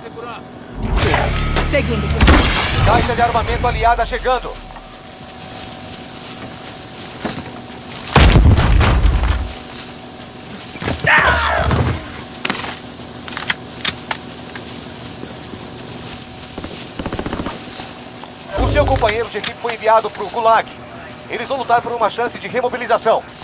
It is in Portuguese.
segurança. Seguindo. Caixa de armamento aliada chegando. O seu companheiro de equipe foi enviado para o Gulag. Eles vão lutar por uma chance de remobilização.